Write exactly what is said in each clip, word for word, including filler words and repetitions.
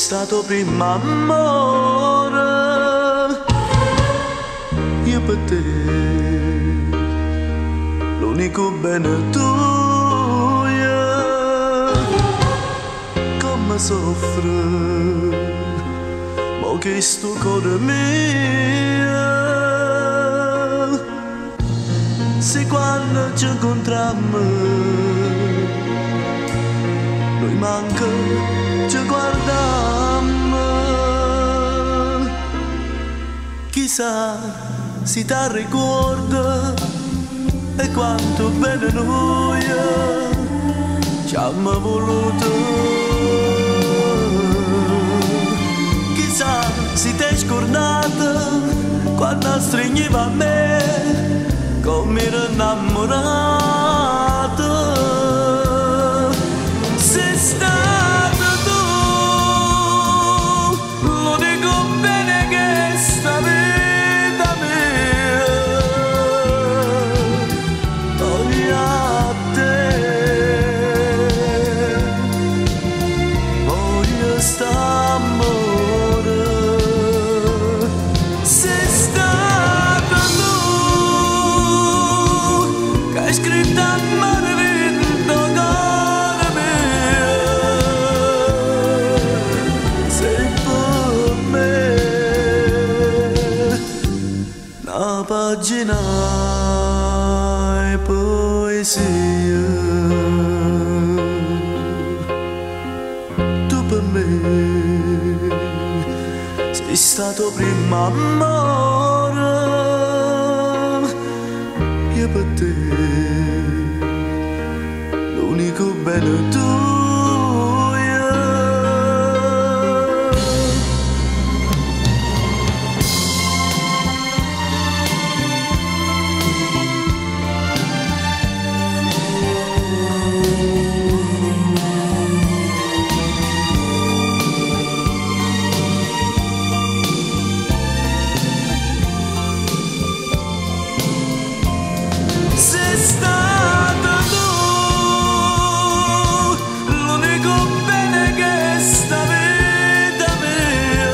stato prima amore, io per te, l'unico bene tuo, come soffre, mo che sto cuore mio, se quando ci incontriamo, noi manca ci guardiamo, chissà si ti ricorda e quanto bene noi ci abbiamo voluto, chissà si ti è scordata quando stringeva a me come ero innamorato. Sei stata tu l'unico bene che sta vita mia, voglio a te, voglio st'amore. Sei stata tu che hai scritto a mare vinto cuore mio, sei per me una pagina e poesia, tu per me sei stato prima amore, io per te l'unico bene tuo. Sei stata tu l'unico bene che sta vita mia,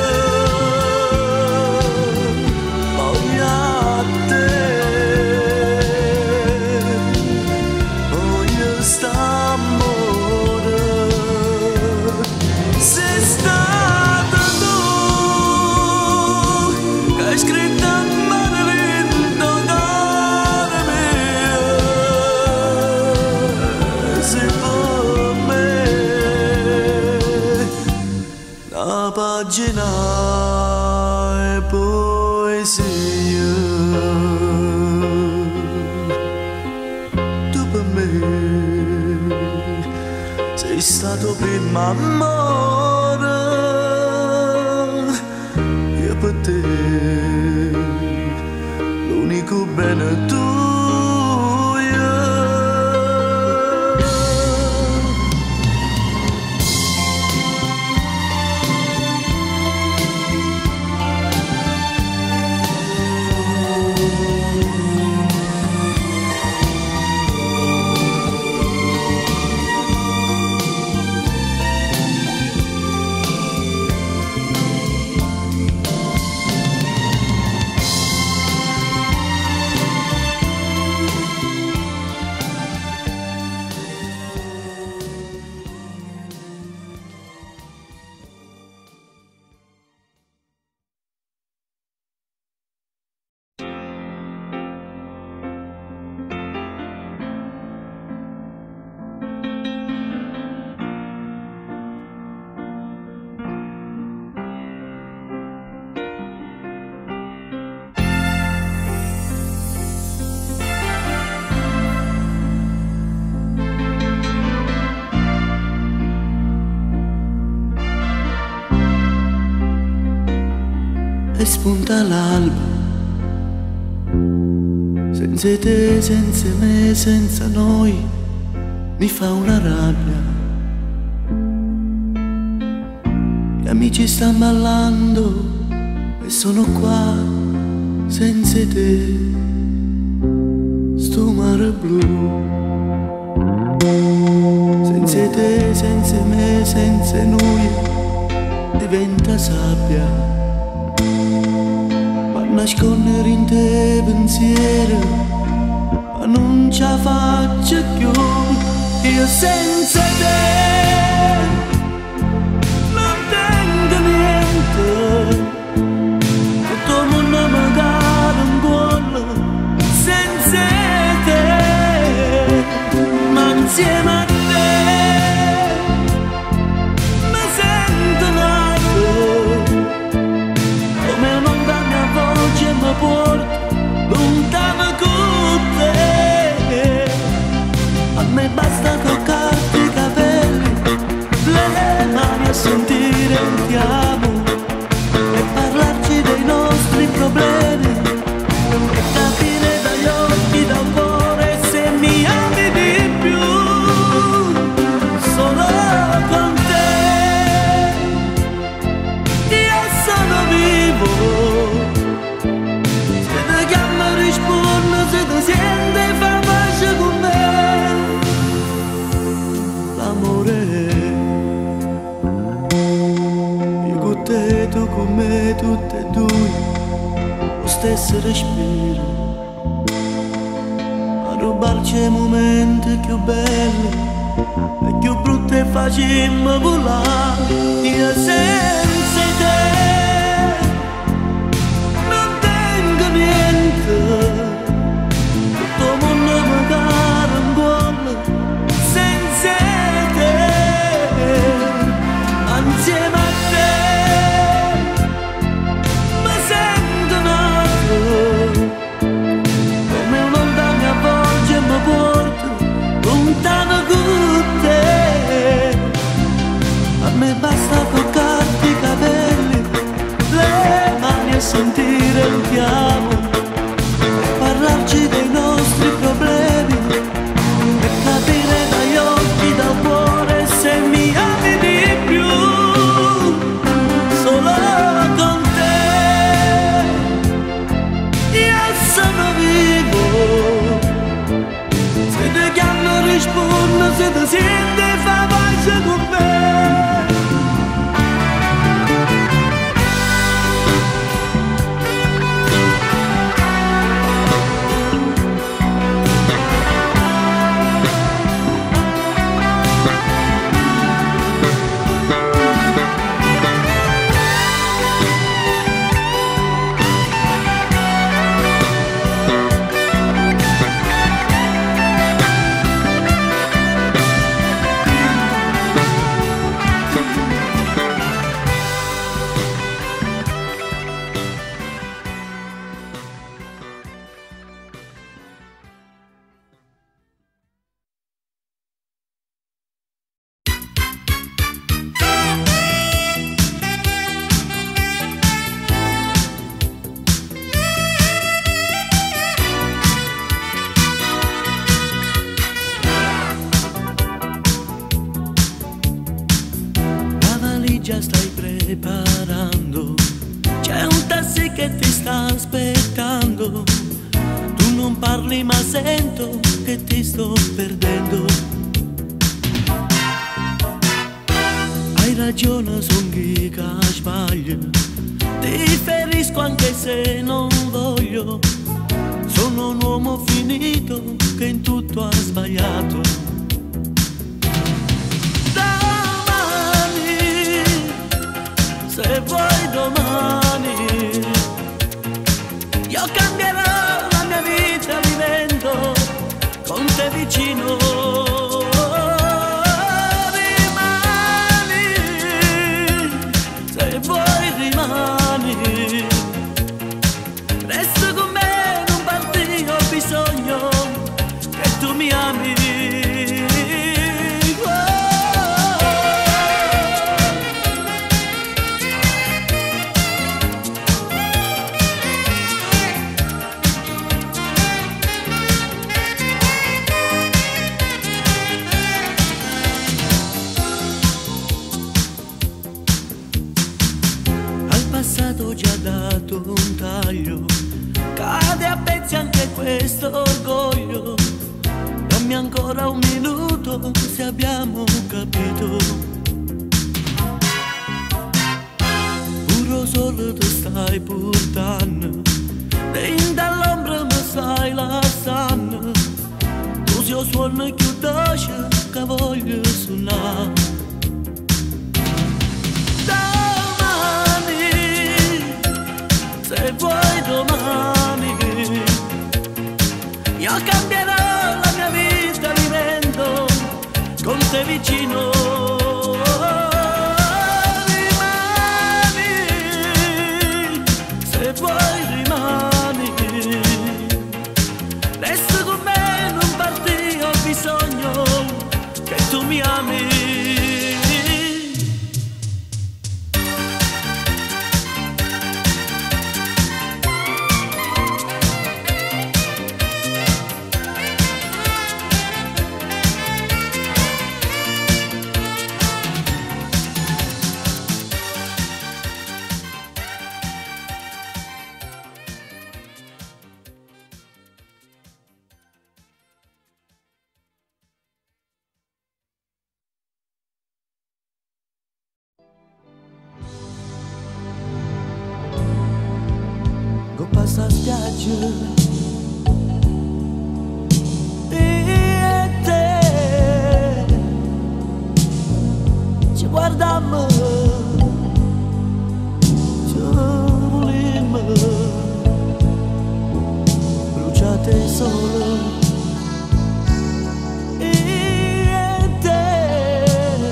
voglio a te, voglio st'amore. Sei stata tu che hai scritto a mare vinto cuore mio, sei per me una pagina e poesia, tu per me sei stato prima amore, io per te l'unico bene tuo. E spunta l'alba, senza te, senza me, senza noi, mi fa una rabbia. Gli amici stanno ballando e sono qua senza te, sto mare blu. Senza te, senza me, senza noi, diventa sabbia, ma nascondere in te pensiero, ma non ce la faccio più. Io senza te non tengo niente, tutto il mondo mi cade in cuore senza te, ma insieme a te mi sento nato, come un'onda mia voce mi porta lontano con te. A me basta toccarti i capelli, le mani a sentire un ti amo e parlarci dei nostri problemi e capire dagli occhi, dal cuore se mi ami di più. Solo con te io sono vivo, se ti chiamo rispondo, se ti senti fa pace con me. L'amore, io con te, tu con me, tutte e due, lo stesso respiro, a rubarci i momenti più belli e più brutti e facciamo volare. Io senza te non tengo niente, tutto il mondo mi cade in cuore senza te, ma insieme a te mi sento nato, come un'onda mia voce mi porta lontano con te. A me basta toccarti i capelli, le mani a sentire il ti amo e parlarci dei nostri problemi e capire dagli occhi, dal cuore se mi ami di più. Solo con te io sono vivo, se ti chiamo rispondo, se ti senti fa pace con me. Già stai preparando, c'è un taxi che ti sta aspettando, tu non parli ma sento che ti sto perdendo. Hai ragione, son chi che sbaglio, ti ferisco anche se non voglio, sono un uomo finito che in tutto ha sbagliato. Se vuoi domani io cambierò la mia vita vivendo con te vicino. Rimani, se vuoi rimani, resta con me, non parti, ho bisogno che tu mi ami. Ho già dato un taglio, cade a pezzi anche questo orgoglio. Dammi ancora un minuto se abbiamo capito. solo tu stai portando, e dall'ombra mi stai lasciando. Tu sei il suono più dolce che voglio suonare. Domani, se vuoi domani, io cambierò la mia vita, vivendo con te vicino. Tu mi ami. Passa spiaggia e te ci guardiamo, ci volimmo bruciate solo e te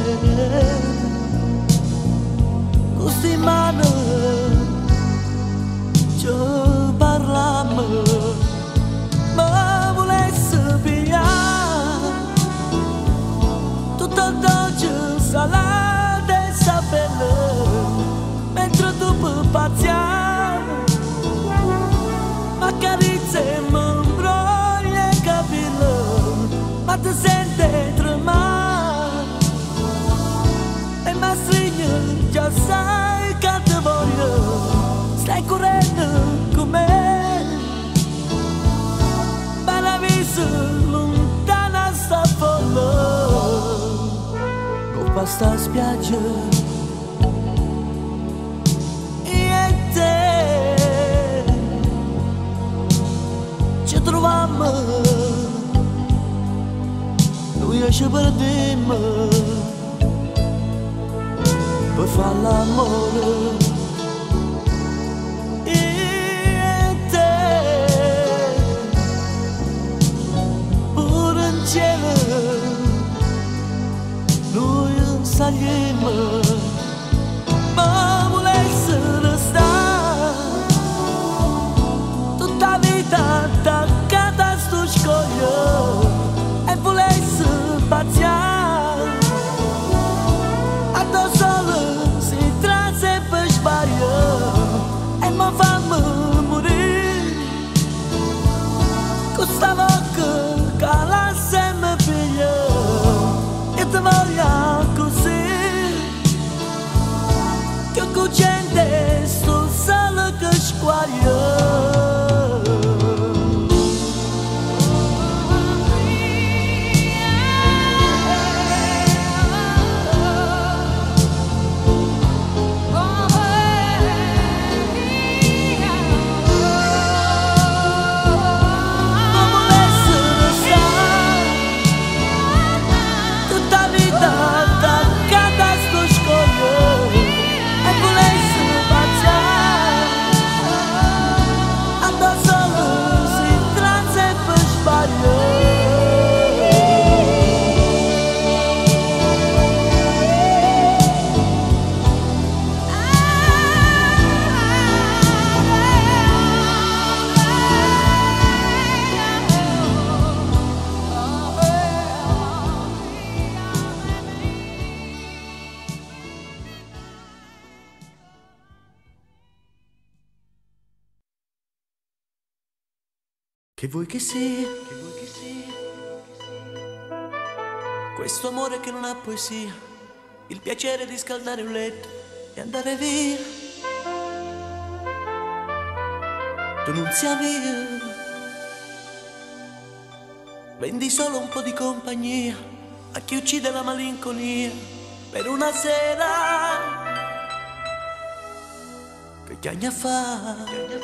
gusti in mano ma volessi pigliare tutto dolce, salato e sapere, mentre tu puoi pazziare, ma carezze e mi imbroglia i capelli, ma ti senti tremare e mi stringe, già sai che ti voglio, stai correndo con me. Lontana sta folla, con sta spiaggia e te ci troviamo, noi ci perdiamo per fare l'amore. Noi saliamo, ma volessi restare tutta vita attaccata a sto scoglio e volessi pazziare addosso solo si trasse per sbaglio e mi fammi morire con sta bocca che la semme figlia. Ti voglio così, che con gente sto solo che squaglio. Che vuoi che sia? Che vuoi che sia? Questo amore che non ha poesia, il piacere di scaldare un letto e andare via. Tu non sia mia, vendi solo un po' di compagnia a chi uccide la malinconia per una sera Che anni fa,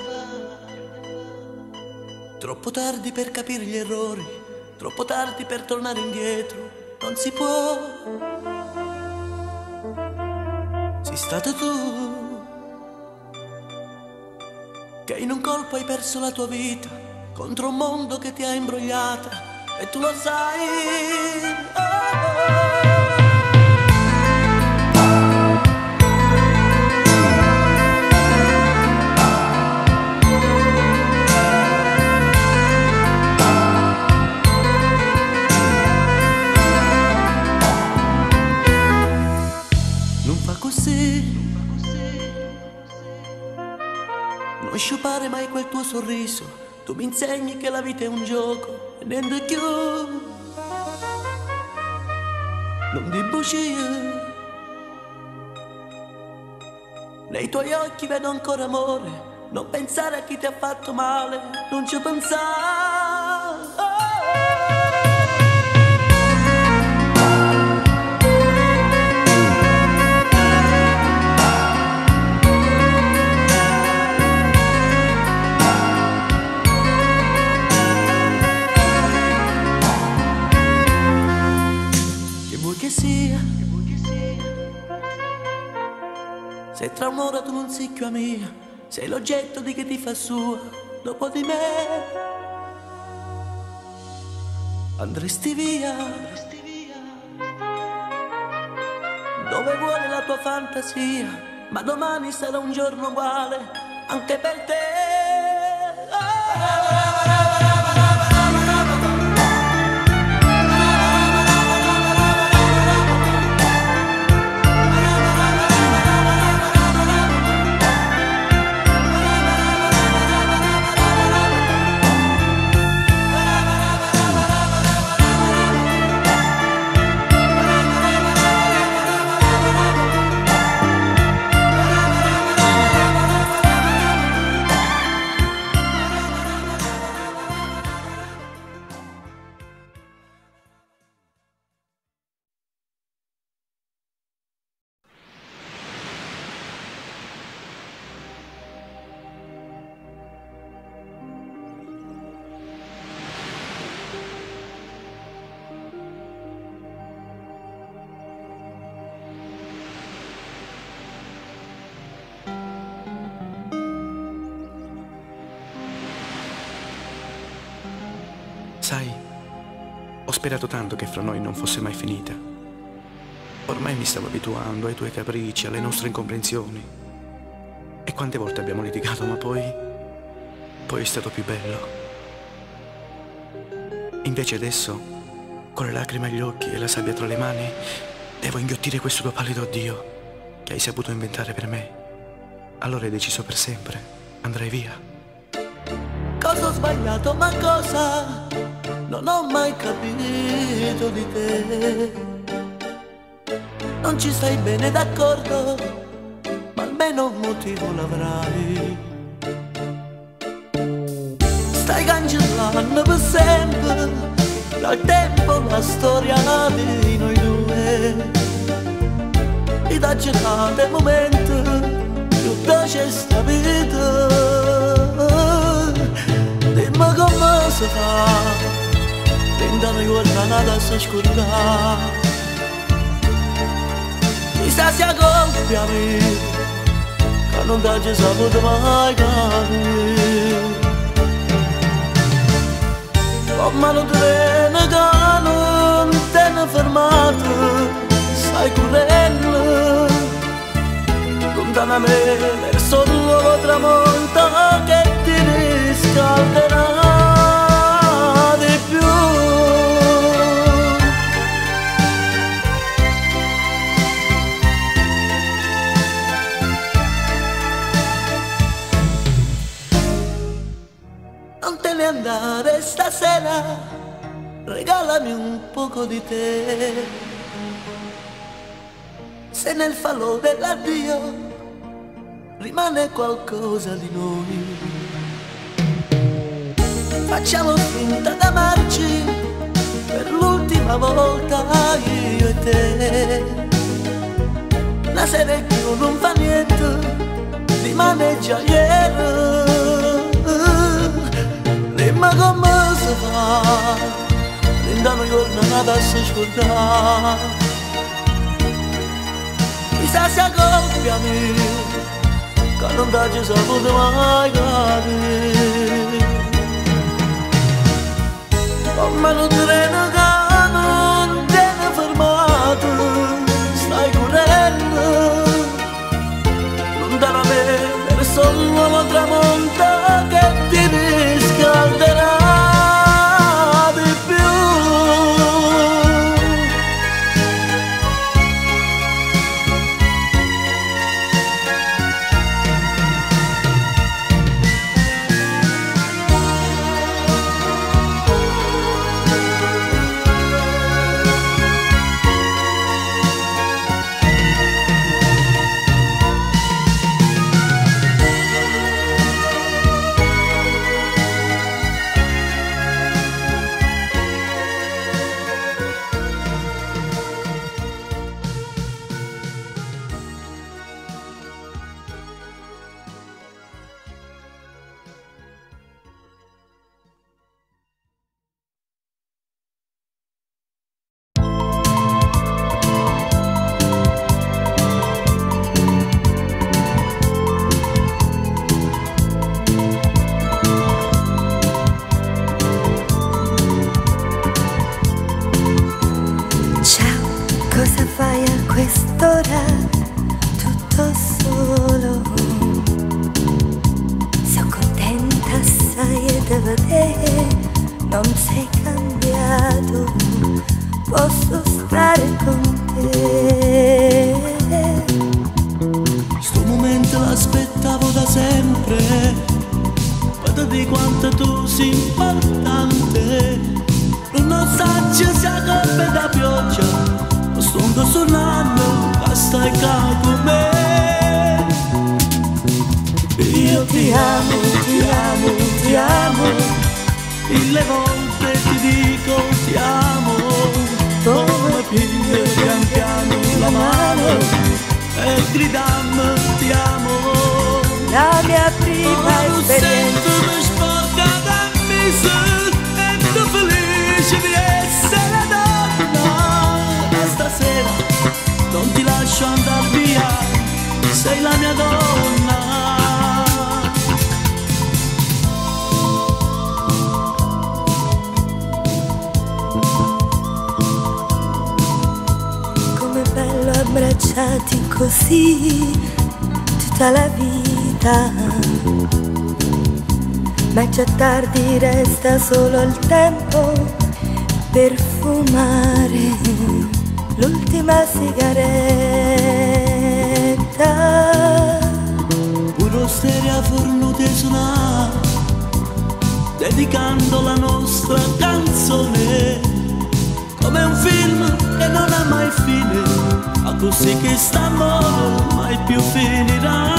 troppo tardi per capire gli errori, troppo tardi per tornare indietro, non si può. Sei stato tu che in un colpo hai perso la tua vita contro un mondo che ti ha imbrogliata e tu lo sai. Oh, oh. Non sciupare mai quel tuo sorriso, tu mi insegni che la vita è un gioco e niente più. Non di bugie, nei tuoi occhi vedo ancora amore, non pensare a chi ti ha fatto male, non ci pensare. Oh, oh. Che sia, se tra un'ora tu non sei più a mia, sei l'oggetto di chi ti fa sua dopo di me, andresti via dove vuole la tua fantasia, ma domani sarà un giorno uguale anche per te. Oh, sai, ho sperato tanto che fra noi non fosse mai finita. Ormai mi stavo abituando ai tuoi capricci, alle nostre incomprensioni. E quante volte abbiamo litigato, ma poi... poi è stato più bello. Invece adesso, con le lacrime agli occhi e la sabbia tra le mani, devo inghiottire questo tuo pallido addio che hai saputo inventare per me. Allora hai deciso per sempre, andrai via. Cosa ho sbagliato, ma cosa non ho mai capito di te. Non ci stai bene, d'accordo, ma almeno un motivo l'avrai. Stai cancellando per sempre dal tempo la storia di noi due. E da cercare il momento più dolce sta vita. Dimmi come si fa tentando di guardare da sta oscurità. Chissà se colpa mia che non ti saputo mai capire. Come lo treno che non te ne fermato, stai correndo lontano a me verso il nuovo tramonto che ti riscalderà di più. Non te ne andare stasera, regalami un poco di te. Se nel falò dell'addio rimane qualcosa di noi, facciamo finta d'amarci per l'ultima volta io e te. La sera è più non fa niente, li maneggia ieri, dimmi come si fa, da una giornata a si scordare. Chissà se coppia mia, che non ti saputo mai capire. Come un treno che non tiene fermato, stai correndo, non te la vedere, solo la tramonta che ti riscalderà. Quest'ora tutto solo, sono contenta assai e da vedere non sei cambiato, posso stare con te. Sto momento l'aspettavo da sempre, guarda di quanto tu sei importante, non saggio se colpe da pioggia. Sto suonando, stai qua con me. Io ti amo, ti amo, ti amo, mille volte ti dico ti amo. Come piglio pian piano la mano e gridammo ti amo. La mia prima oh, esperienza mi sporca da miseria e tu felice di essere donna. Stasera non ti lascio andare via, sei la mia donna. Com'è bello abbracciati così tutta la vita, ma è già tardi, resta solo il tempo per fumare l'ultima sigaretta. Puro stereo fornute suonare, dedicando la nostra canzone, come un film che non ha mai fine, a così che st'amore mai più finirà.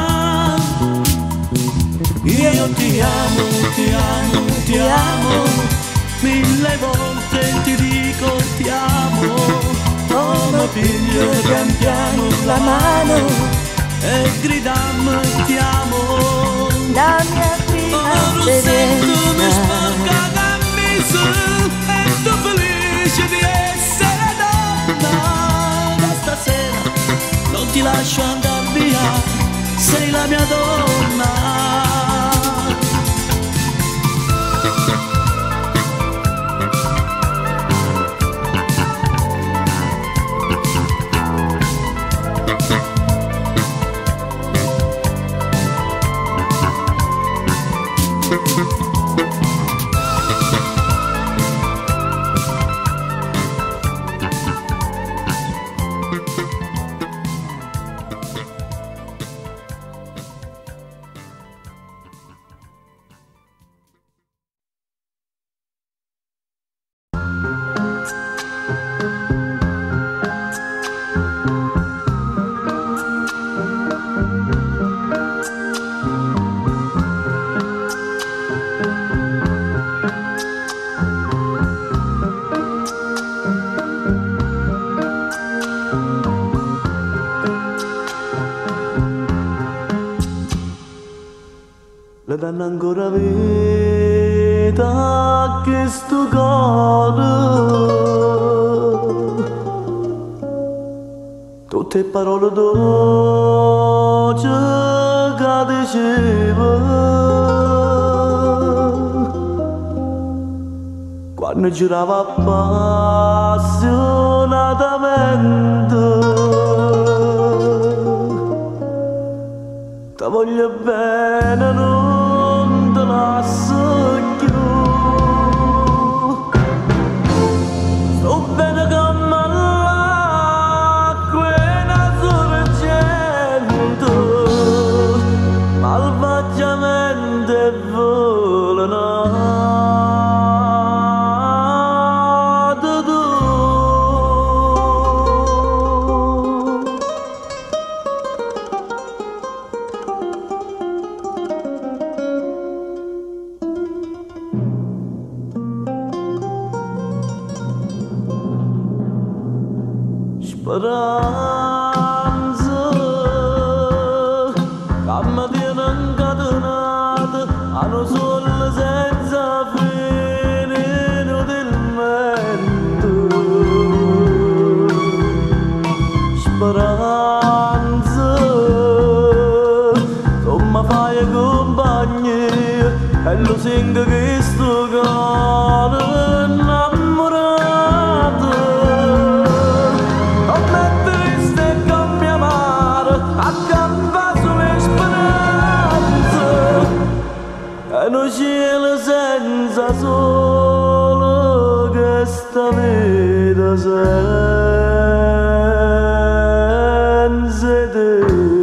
Io ti amo, ti amo, ti amo, mille volte ti dico ti amo. Come piglio pian piano la mano e gridammo ti amo. La mia prima esperienza mi esperienza sporca da miseria e tu felice di essere donna. Stasera non ti lascio andare via, sei la mia donna. le danno ancora vita a questo cuore. Tutte parole dolci che diceva quando girava appassionatamente. Ti voglio bene, non te lascio più. Sto bene come l'acqua sorgente, malvagiamente velenata tu. Speranza che mi tiene incatenata a un sole senza fine inutilmente. Speranza tu mi fai compagnia e lo sento che sto cuore innamorato. E non cielo senza solo che sta vita senza te.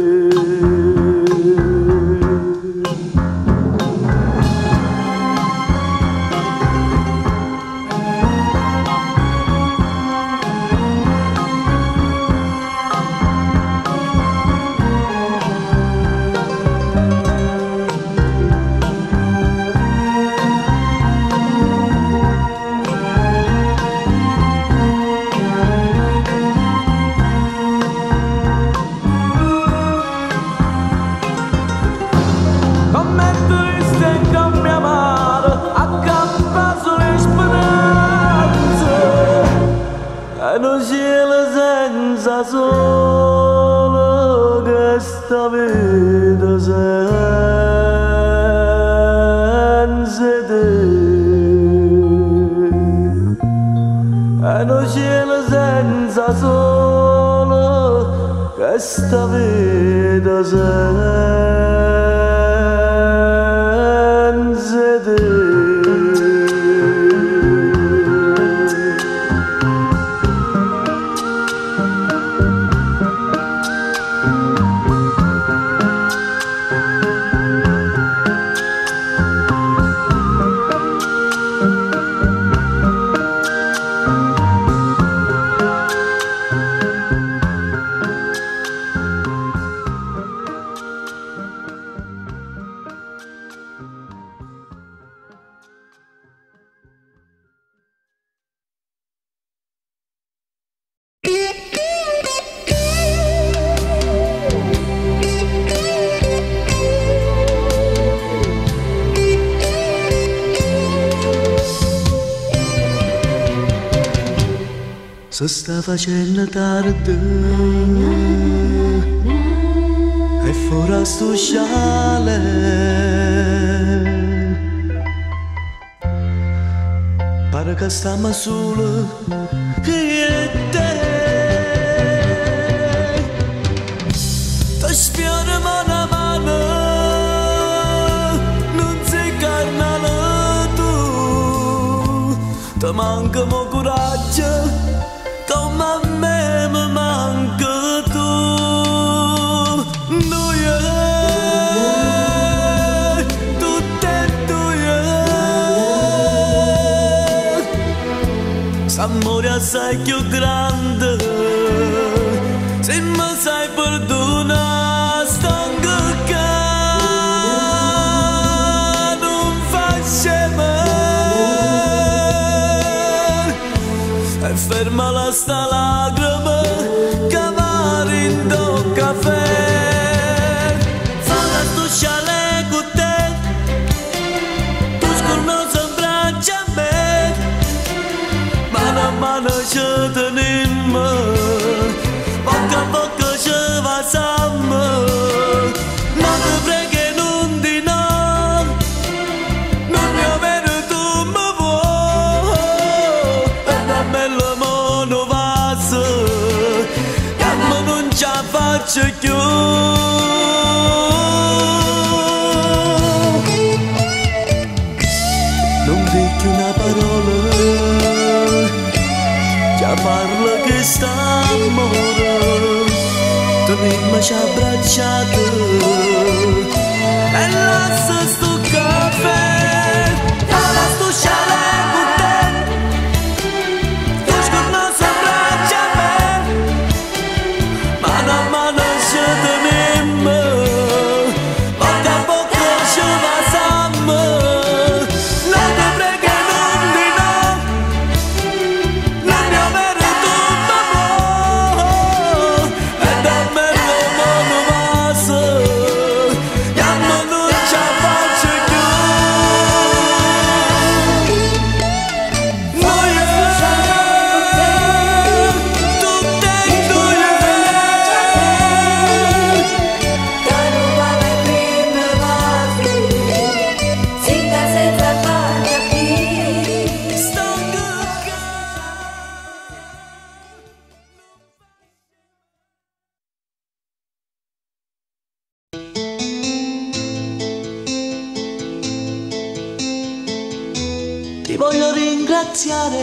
E non cielo senza solo che sta vita senza te. E non cielo senza solo che sta vita senza te. Si sta facendo tardi e fuori sto sciale pare che stiamo solo io e te. Ti sfiora mano a mano, non sei carnale tu, ti manca mo coraggio come a me mi manca tu. Noi tutte e due s'amore assai più grande. Se mi sai perdona stanco che non faccia male e ferma la sta lacrima che va in do caffè. Falla tu sciale con te ci tenim, poco a poco ci passiamo. Non ti prego non di no, non mi avere tu mi vuoi, e da me la mano passa, che me non ce la faccio più. Una parola già parla che sta amore, tenemmoci abbracciate e lascia sto caffè, la sto sciale con te, tu scorno s'abbraccia a me, mano a mano ci tenemmo, poco a poco ci passiamo. Ti voglio ringraziare,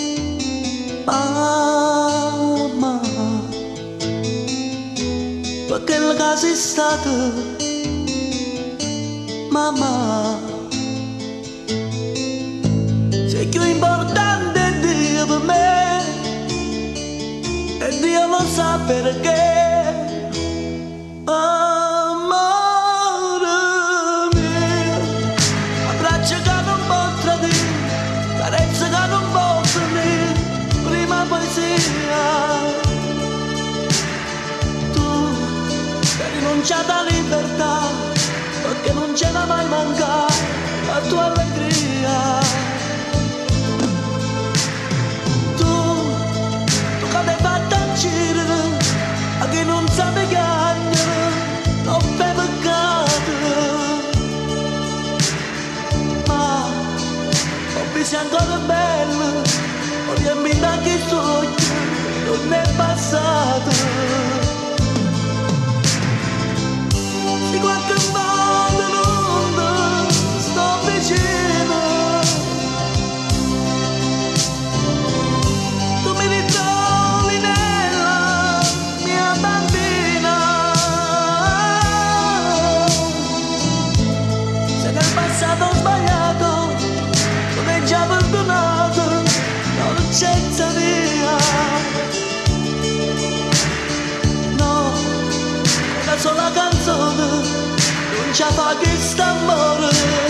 mamma, perché la casa è stata, mamma, sei più importante Dio per me, e Dio lo sa perché. Rinunciata libertà, perché non ce la mai manca la tua allegria. Tu, tu che mi hai fatto uccidere, a chi non sa piangere, non fai peccato. Ma ho visto ancora bello, ho riempito anche i sogni, non è passato. Di qualche modo non sto vicino, tu mi ritrovi nella mia bambina. Se nel passato ho sbagliato, non è già perdonato, l'innocenza mia. No, una sola canzone non ci fa che st'amore.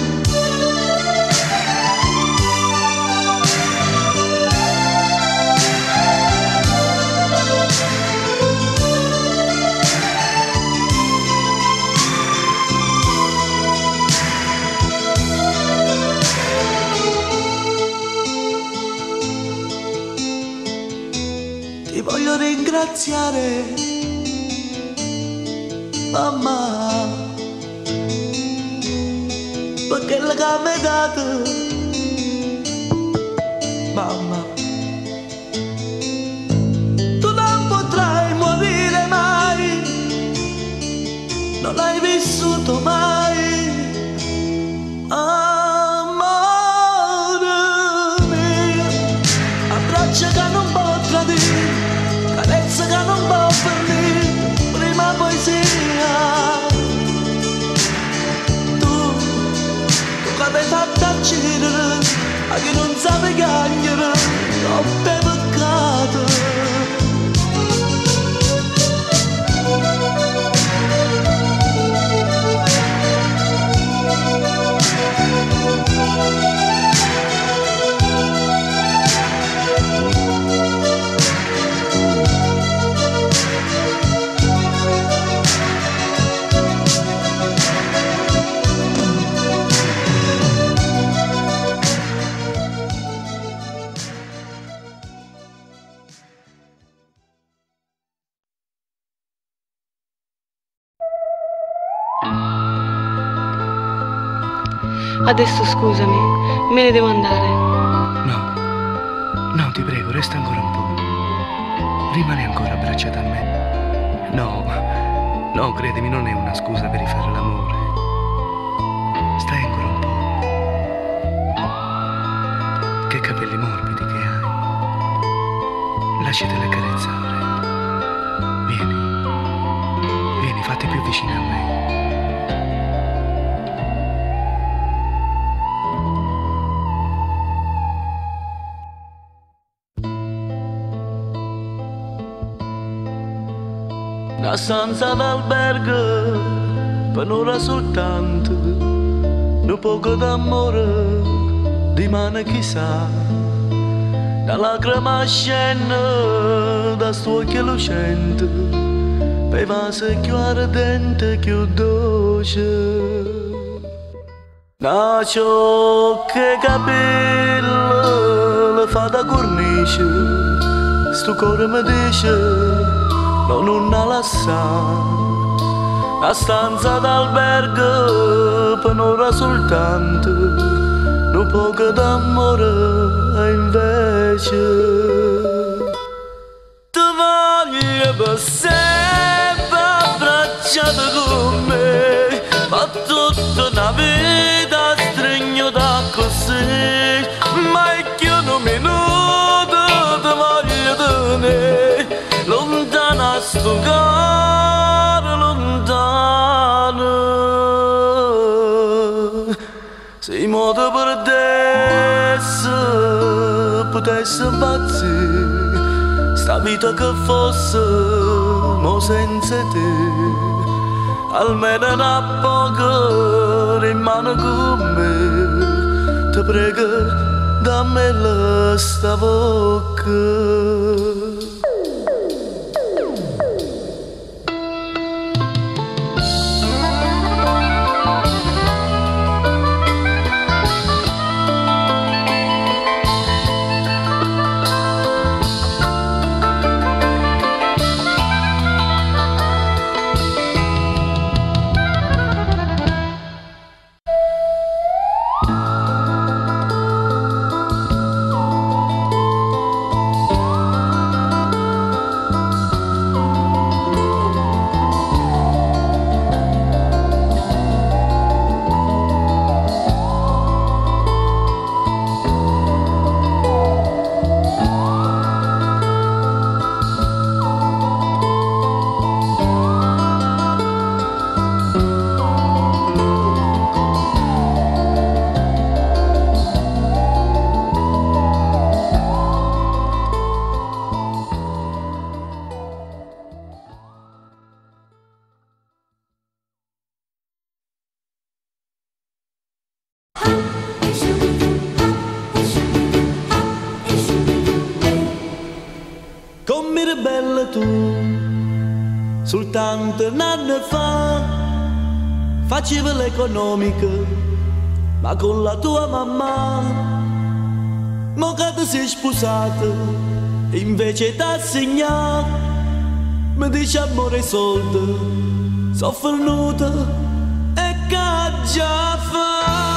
Ti voglio ringraziare, mamma, perché la che mi hai dato, mamma. Tu non potrai morire mai, non hai vissuto mai, amore mio. Abbraccia che non può tradire, carezza che non può fornire, prima poesia. Tu, tu che mi hai fatto uccidere, a chi non sa piangere, troppe peccato. Adesso scusami, me ne devo andare. No, no, ti prego, resta ancora un po'. Rimani ancora abbracciata a me. No, no, credimi, non è una scusa per rifare l'amore. Stai ancora un po'. Che capelli morbidi che hai. Lasciateli accarezzare. Vieni, vieni, fatti più vicino a me. Una stanza d'albergo per un'ora soltanto, un poco d'amore rimane chissà, da lacrima scende da sto occhio lucente, per vasi più ardente più dolce. Nacio che capello le fa da cornice, sto cuore mi dice no, non la lascia, la stanza d'albergo per un'ora soltanto, un poco d'amore e invece ti voglio per sempre abbracciato con me, ma tutta una vita stringo da così, ma è che un minuto ti voglio tenere lontana a sto cuore lontano, se il modo perdesse potesse impazzire, sta vita che fosse mo senza te, almeno una poco rimane con me, ti prego dammela sta bocca. Soltanto un anno fa facevo l'economica, ma con la tua mamma, mo che ti sei sposata, invece t'ha segnato, mi dice amore e soldi, sono fornuta e che già fa.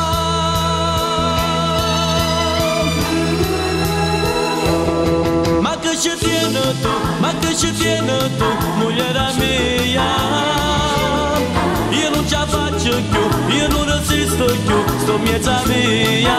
Ma che ci tieni tu, ma che ci tieni tu, mogliera mia, io non ce la faccio più, io non resisto più, sto miezza mia,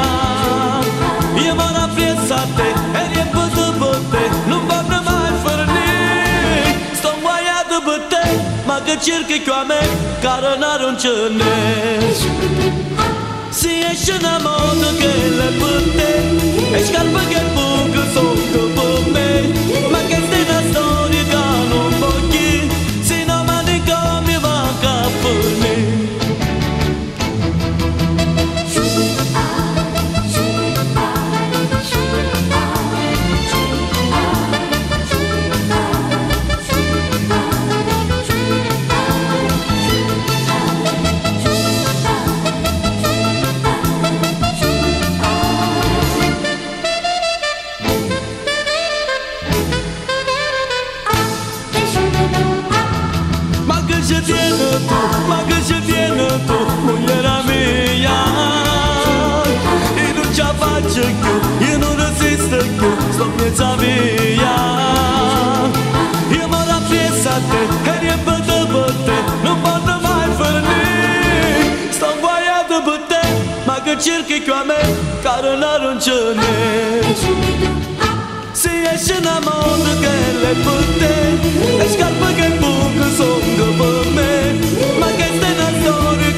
io mi rapprezzo a te e riempo per te, non potrò mai finire, sto guaiato per te, ma che cerchi qui a me, caro non ce n'è. Si esce una moto che le per te, e scarpe che buco sono per me, ma che stai una storia che non voglio, se no ma di come va a per me. senza via. Io mi ho preso a te e riempito per te, non posso mai finire. Sto guaiato per te, ma che cerchi qui a me, caro non ce n'è. Si esce una moda che le per te, le scarpe che buco sono per me, ma che stai una storia